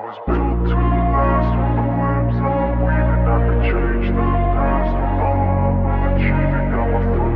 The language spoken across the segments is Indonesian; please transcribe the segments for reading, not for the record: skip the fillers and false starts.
was built to last with the limbs and the weight, and I could change the past with all I will achieve it. Now I feel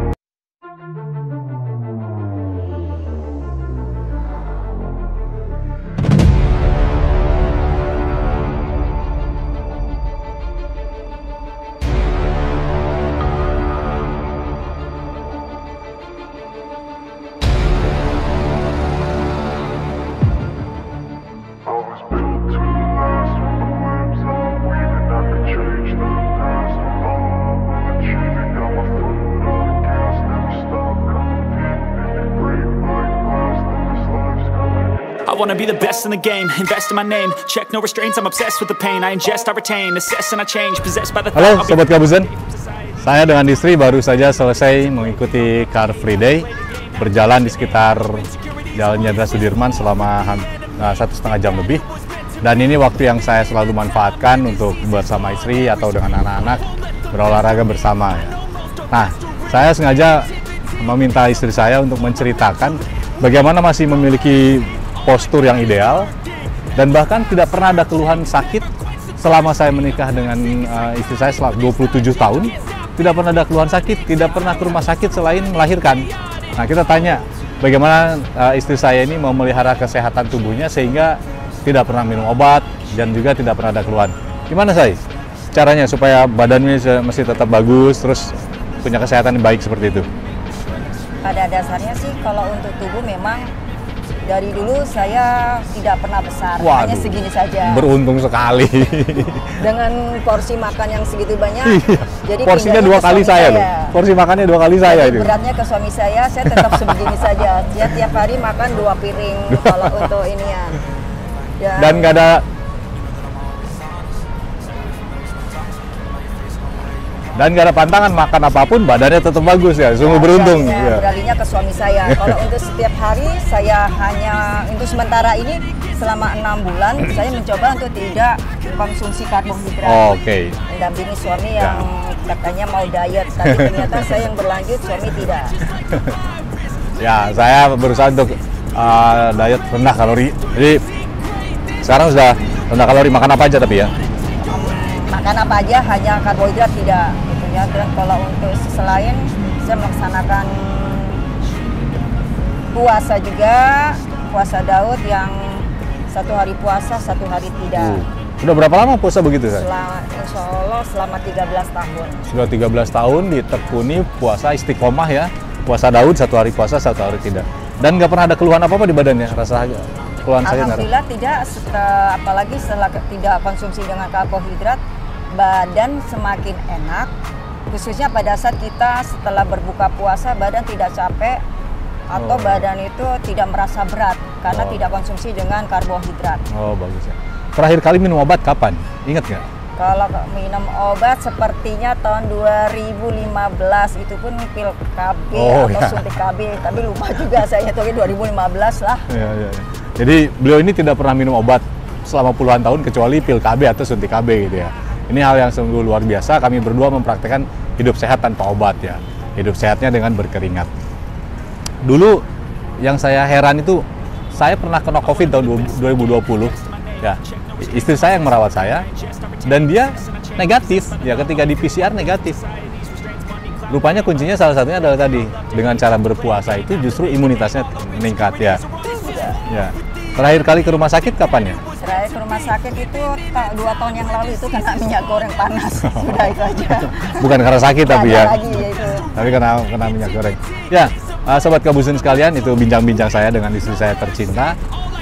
I wanna be the best in the game, invest in my name, check no restraints, I'm obsessed with the pain, I ingest, I retain, assess and I change, possessed by the Halo Sobat Kabuzen, saya dengan istri baru saja selesai mengikuti Car Free Day, berjalan di sekitar Jalan Jenderal Sudirman selama 1,5 jam lebih. Dan ini waktu yang saya selalu manfaatkan untuk bersama istri atau dengan anak-anak berolahraga bersama ya. Nah, saya sengaja meminta istri saya untuk menceritakan bagaimana masih memiliki postur yang ideal dan bahkan tidak pernah ada keluhan sakit selama saya menikah dengan istri saya selama 27 tahun. Tidak pernah ada keluhan sakit, tidak pernah ke rumah sakit selain melahirkan. Nah, kita tanya bagaimana istri saya ini memelihara kesehatan tubuhnya sehingga tidak pernah minum obat dan juga tidak pernah ada keluhan. Gimana saya caranya supaya badannya masih tetap bagus, terus punya kesehatan yang baik seperti itu? Pada dasarnya sih kalau untuk tubuh memang dari dulu saya tidak pernah besar, hanya segini saja. Beruntung sekali. Dengan porsi makan yang segitu banyak, jadi porsinya 2 kali saya loh. Porsi makannya 2 kali saya itu. Beratnya ke suami saya tetap sebegini saja. Dia tiap hari makan 2 piring kalau untuk inian. Dan nggak ada pantangan, makan apapun badannya tetap bagus ya, sungguh beruntung. Ya. Beralihnya ke suami saya. Kalau untuk setiap hari saya hanya untuk sementara ini selama 6 bulan saya mencoba untuk tidak konsumsi karbohidrat. Oke. Mendampingi suami yang katanya mau diet, tapi ternyata saya yang berlanjut, suami tidak. Ya, saya berusaha untuk diet rendah kalori. Jadi sekarang sudah rendah kalori, makan apa aja tapi ya? Makan apa aja, hanya karbohidrat tidak gitu ya. Dan kalau untuk selain saya melaksanakan puasa juga, puasa Daud yang 1 hari puasa, 1 hari tidak. Sudah berapa lama puasa begitu saya? Insya Allah selama 13 tahun. Sudah 13 tahun ditekuni puasa istiqomah ya. Puasa Daud 1 hari puasa, 1 hari tidak. Dan nggak pernah ada keluhan apa-apa di badannya, rasa keluhan saya? Alhamdulillah tidak, apalagi setelah tidak konsumsi dengan karbohidrat, badan semakin enak, khususnya pada saat kita setelah berbuka puasa badan tidak capek atau badan itu tidak merasa berat karena tidak konsumsi dengan karbohidrat. Oh bagus ya. Terakhir kali minum obat kapan? Ingat nggak? Kalau minum obat sepertinya tahun 2015, itu pun pil KB atau suntik KB, tapi lupa juga saya, tapi 2015 lah. Ya. Jadi beliau ini tidak pernah minum obat selama puluhan tahun kecuali pil KB atau suntik KB gitu ya. Ini hal yang sungguh luar biasa, kami berdua mempraktekkan hidup sehat tanpa obat ya. Hidup sehatnya dengan berkeringat. Dulu yang saya heran itu, saya pernah kena COVID tahun 2020 ya. Istri saya yang merawat saya dan dia negatif ya, ketika di PCR negatif. Rupanya kuncinya salah satunya adalah tadi, dengan cara berpuasa itu justru imunitasnya meningkat ya. Ya. Terakhir kali ke rumah sakit kapan ya? Terakhir ke rumah sakit itu 2 tahun yang lalu, itu kena minyak goreng panas. Sudah itu aja. Bukan karena sakit tapi ya. Lagi, ya itu. Tapi kena minyak goreng. Ya, Sobat Kabuzen sekalian, itu bincang-bincang saya dengan istri saya tercinta.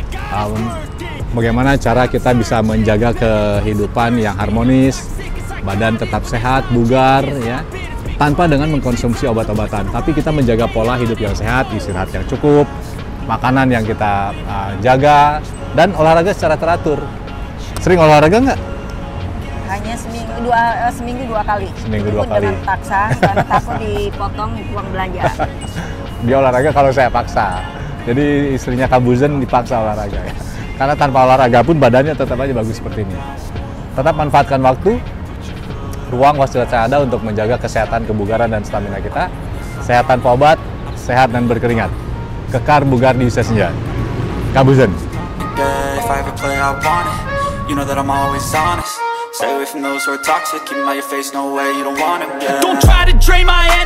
Bagaimana cara kita bisa menjaga kehidupan yang harmonis, badan tetap sehat, bugar ya, tanpa dengan mengkonsumsi obat-obatan. Tapi kita menjaga pola hidup yang sehat, istirahat yang cukup, makanan yang kita jaga, dan olahraga secara teratur. Sering olahraga nggak? Hanya seminggu 2 kali. Seminggu 2 kali. Dengan paksa, karena takut dipotong uang belanja. Dia olahraga kalau saya paksa. Jadi istrinya Kabuzen dipaksa olahraga ya. Karena tanpa olahraga pun badannya tetap aja bagus seperti ini. Tetap manfaatkan waktu, ruang waspada ada untuk menjaga kesehatan, kebugaran, dan stamina kita. Sehat tanpa obat, sehat dan berkeringat. Kekar bugar di usia senja. Kabuzen. If I could play, I want it. You know that I'm always honest. Stay away from those who are toxic. Keep them out your face, no way, you don't want them, yeah. Don't try to drain my